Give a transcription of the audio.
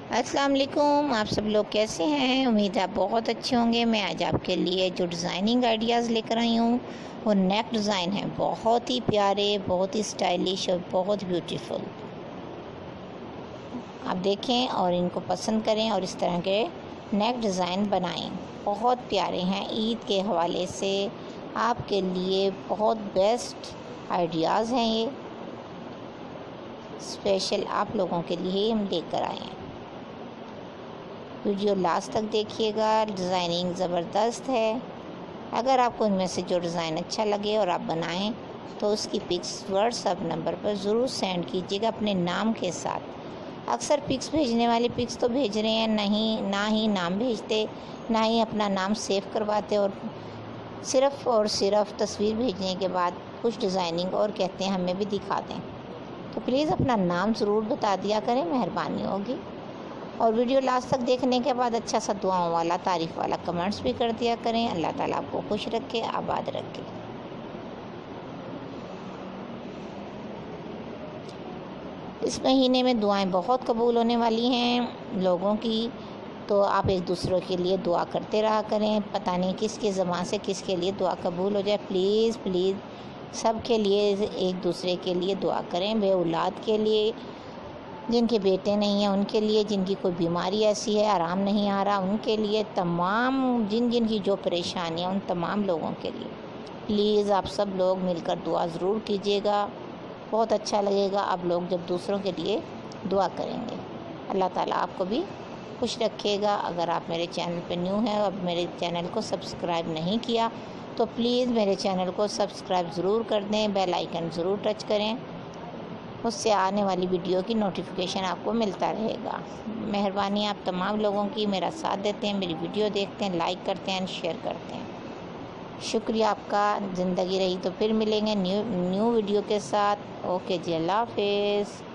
السلام علیکم، آپ سب لوگ کیسے ہیں؟ امید ہے آپ بہت اچھے ہوں گے۔ میں آج آپ کے لیے جو ڈیزائننگ آئیڈیاز لے کر آئی ہوں وہ نیک ڈیزائن ہیں، بہت ہی پیارے، بہت ہی اسٹائلش اور بہت بیوٹیفل۔ آپ دیکھیں اور ان کو پسند کریں اور اس طرح کے نیک ڈیزائن بنائیں، بہت پیارے ہیں۔ عید کے حوالے سے آپ کے لیے بہت بیسٹ آئیڈیاز ہیں، یہ اسپیشل آپ لوگوں کے لیے ہم لے کر آئے ہیں۔ ویڈیو لاسٹ تک دیکھیے گا، ڈیزائننگ زبردست ہے۔ اگر آپ کو ان میں سے جو ڈیزائن اچھا لگے اور آپ بنائیں تو اس کی پکس واٹس ایپ نمبر پر ضرور سینڈ کیجیے گا اپنے نام کے ساتھ۔ اکثر پکس بھیجنے والے پکس تو بھیج رہے ہیں، نہ ہی نام بھیجتے، نہ ہی اپنا نام سیو کرواتے، اور صرف تصویر بھیجنے کے بعد کچھ ڈیزائننگ اور کہتے ہیں ہمیں بھی دکھا دیں۔ تو پلیز اپنا نام ضرور بتا دیا کریں، مہربانی ہوگی۔ اور ویڈیو لاسٹ تک دیکھنے کے بعد اچھا سا دعاؤں والا، تعریف والا کمنٹس بھی کر دیا کریں۔ اللہ تعالیٰ آپ کو خوش رکھے، آباد رکھے۔ اس مہینے میں دعائیں بہت قبول ہونے والی ہیں لوگوں کی، تو آپ ایک دوسرے کے لیے دعا کرتے رہا کریں۔ پتہ نہیں کس کے زبان سے کس کے لیے دعا قبول ہو جائے۔ پلیز سب کے لیے ایک دوسرے کے لیے دعا کریں، بے اولاد کے لیے، جن کے بیٹے نہیں ہیں ان کے لیے، جن کی کوئی بیماری ایسی ہے آرام نہیں آ رہا ان کے لیے، تمام جن کی جو پریشانیاں، ان تمام لوگوں کے لیے پلیز آپ سب لوگ مل کر دعا ضرور کیجیے گا۔ بہت اچھا لگے گا آپ لوگ جب دوسروں کے لیے دعا کریں گے۔ اللہ تعالیٰ آپ کو بھی خوش رکھے گا۔ اگر آپ میرے چینل پہ نیو ہیں اور میرے چینل کو سبسکرائب نہیں کیا تو پلیز میرے چینل کو سبسکرائب ضرور کر دیں، بیل آئیکن ضرور ٹچ کریں، اس سے آنے والی ویڈیو کی نوٹیفیکیشن آپ کو ملتا رہے گا۔ مہربانی آپ تمام لوگوں کی، میرا ساتھ دیتے ہیں، میری ویڈیو دیکھتے ہیں، لائک کرتے ہیں، شیئر کرتے ہیں۔ شکریہ آپ کا۔ زندگی رہی تو پھر ملیں گے نیو ویڈیو کے ساتھ۔ اوکے جی، اللہ حافظ۔